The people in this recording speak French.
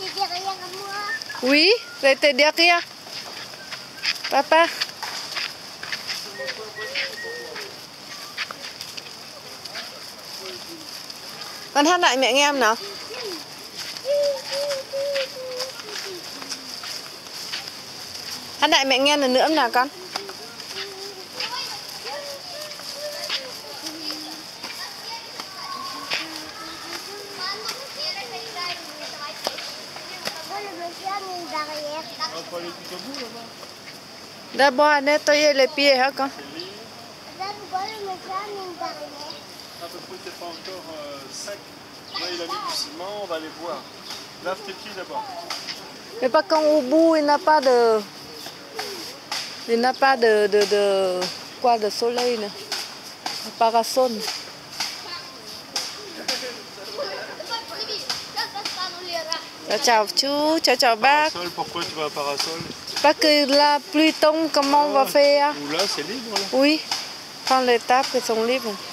était derrière moi. Oui, j'étais derrière. Papa. Con hát lại mẹ nghe em nào. Hát lại mẹ nghe lần nữa nào con. D'abord, nettoyer les pieds, hein, con. Là, pourquoi le monsieur mine derrière? À peu près, c'est pas encore sec. Là, il a mis du ciment, on va aller voir. Lave tes pieds d'abord. Mais pas quand au bout, il n'a pas de... Il n'a pas de quoi de soleil, là. De parasol. Ciao chú, chào bác. Parasol, pourquoi tu vas à parasol? Parce que la pluie tombe, comment on va faire? Ou là, c'est libre, là. Oui, quand les tables sont libres.